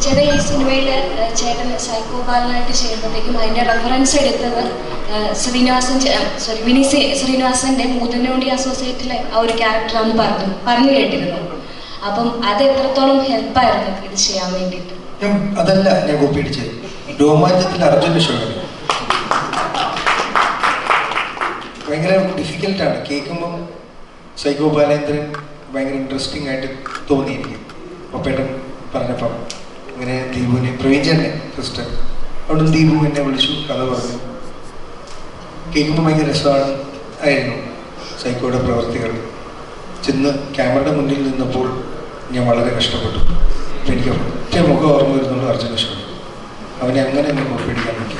ചേട്ടാ ഈ സിനിമയിൽ ചേട്ടൻ സൈക്കോ ബാലനായിട്ട് ചെയ്യുമ്പോഴത്തേക്കും അതിൻ്റെ റെഫറൻസ് എടുത്തത് ശ്രീനിവാസൻ്റെ മൂതനോണ്ടി അസോസിയേറ്റിലെ ആ ഒരു ക്യാരക്ടറാണെന്ന് പറഞ്ഞു കേട്ടിരുന്നു. അപ്പം അത് എത്രത്തോളം ഹെൽപ്പായിരുന്നു ഇത് ചെയ്യാൻ വേണ്ടിയിട്ട്? അതല്ല ഞാൻ കോപ്പി അടിച്ചത്, രോമാഞ്ചത്തിൽ അർജുൻ്റെ ഷോ ഭയങ്കര ഡിഫിക്കൽട്ടാണ് കേൾക്കുമ്പം. സൈക്കോ ബാലേന്ദ്രൻ ഭയങ്കര ഇൻട്രസ്റ്റിംഗ് ആയിട്ട് തോന്നിയിരിക്കും. പപ്പേട്ടൻ പറഞ്ഞപ്പം ഇങ്ങനെ ദീപുവിനെ പ്രവീഞ്ചനെ സിസ്റ്റർ അവിടെ ദീപു എന്നെ വിളിച്ചു, കഥ പറഞ്ഞു. കേൾക്കുമ്പോൾ ഭയങ്കര രസമാണ് ആയിരുന്നു. സൈക്കോയുടെ പ്രവർത്തികൾ ചെന്ന് ക്യാമറയുടെ മുന്നിൽ നിന്നപ്പോൾ ഞാൻ വളരെ കഷ്ടപ്പെട്ടു. അപ്പം എനിക്ക് ഒറ്റ മുഖം ഓർമ്മ വരുന്നുള്ളൂ അർജുന ഷോ. അവനെ അങ്ങനെ എന്നെ മുറിപ്പിടിക്കാൻ പറ്റി.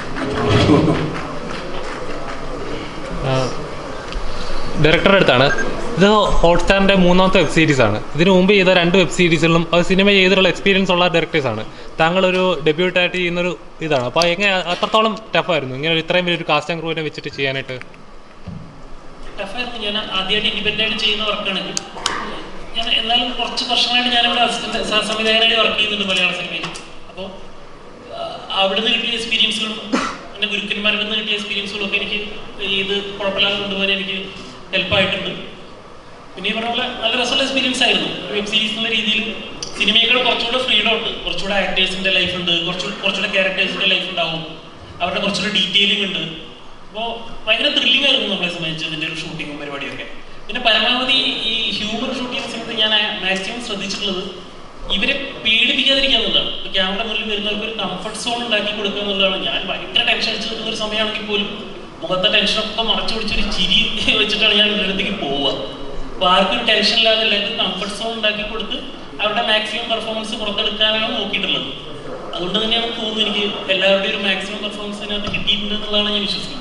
ഡയറക്ടറുടെ അടുത്താണ്. ഇത് ഹോട്ട്സ്റ്റാറിൻ്റെ 3ാമത്തെ വെബ് സീരീസാണ്. ഇതിനു മുമ്പ് ചെയ്ത 2 വെബ് സീരീസുകളിലും അത് സിനിമ ചെയ്തിട്ടുള്ള എക്സ്പീരിയൻസ് ഉള്ള ഡയറക്ടേഴ്സാണ്. താങ്കളൊരു ഡെബ്യൂട്ടായിട്ട് ചെയ്യുന്നൊരു ഇതാണ്. അപ്പോൾ എങ്ങനെ അത്രത്തോളം ടഫായിരുന്നു ഇങ്ങനെ ഇത്രയും വലിയൊരു കാസ്റ്റ് ആൻഡ് ക്രൂവിനെ വെച്ചിട്ട് ചെയ്യാനായിട്ട്? ടഫായിരുന്നു. ഞാൻ ആദ്യമായിട്ട് ഇൻഡിപെൻഡൻ്റ് ചെയ്യുന്ന വർക്കാണെങ്കിൽ ഞാൻ എന്നാലും കുറച്ച് വർഷങ്ങളായിട്ട് ഞാനിവിടെ അസിസ്റ്റന്റ് സംവിധായകനായിട്ട് വർക്ക് ചെയ്യുന്നുണ്ട് മലയാള സിനിമയിൽ. അപ്പോൾ അവിടെ നിന്ന് കിട്ടിയ എക്സ്പീരിയൻസുകളും എൻ്റെ ഗുരുക്കന്മാരിൽ നിന്ന് കിട്ടിയ എക്സ്പീരിയൻസുകളും ഒക്കെ എനിക്ക് ഇത് കുഴപ്പമില്ലാതെ കൊണ്ടുപോകാൻ എനിക്ക് ഹെൽപ്പായിട്ടുണ്ട്. പിന്നെ ഈ പറഞ്ഞ പോലെ നല്ല രസമുള്ള എക്സ്പീരിയൻസ് ആയിരുന്നു. വെബ് സീരീസ് എന്നുള്ള രീതിയിൽ സിനിമയേക്കാൾ കുറച്ചുകൂടെ ഫ്രീഡം ഉണ്ട്, കുറച്ചുകൂടെ ആക്ടേഴ്സിൻ്റെ ലൈഫ് ഉണ്ട്, കുറച്ചുകൂടെ ക്യാരക്ടേഴ്സിൻ്റെ ലൈഫ് ഉണ്ടാവും, അവരുടെ കുറച്ചുകൂടെ ഡീറ്റെയിലിംഗ് ഉണ്ട്. അപ്പോൾ ഭയങ്കര ത്രില്ലിംഗ് ആയിരുന്നു നമ്മളെ സംബന്ധിച്ച് ഇതിൻ്റെ ഒരു ഷൂട്ടിങ്ങും പരിപാടിയൊക്കെ. പിന്നെ പരമാവധി ഈ ഹ്യൂമർ ഷൂട്ട് ചെയ്യുന്ന സമയത്ത് ഞാൻ മാക്സിമം ശ്രദ്ധിച്ചിട്ടുള്ളത് ഇവരെ പേടിപ്പിക്കാതിരിക്കുക എന്നുള്ളതാണ്. ഇപ്പോൾ ക്യാമറ മുന്നിൽ വരുന്നവർക്ക് ഒരു കംഫർട്ട് സോൺ ഉണ്ടാക്കി കൊടുക്കുക എന്നുള്ളതാണ്. ഞാൻ ഭയങ്കര ടെൻഷൻ അടിച്ച് നിൽക്കുന്ന ഒരു സമയമാണെങ്കിൽ പോലും മുഖത്തെ ടെൻഷനൊക്കെ മറച്ചു പിടിച്ചൊരു ചിരി വെച്ചിട്ടാണ് ഞാൻ ഇവരുടെ അടുത്തേക്ക് പോവുക. അപ്പോൾ ആർക്കും ടെൻഷൻ ഇല്ലാതെ എല്ലാവർക്കും കംഫർട്ട് സോൺ ഉണ്ടാക്കി കൊടുത്ത് അവരുടെ മാക്സിമം പെർഫോമൻസ് പുറത്തെടുക്കാനാണ് നോക്കിയിട്ടുള്ളത്. അതുകൊണ്ട് തന്നെയാണ് തോന്നുന്നത് എനിക്ക് എല്ലാവരുടെയും ഒരു മാക്സിമം പെർഫോമൻസ് അതിനകത്ത് കിട്ടിയിട്ടുണ്ട് എന്നുള്ളതാണ് ഞാൻ വിശ്വസിക്കുന്നത്.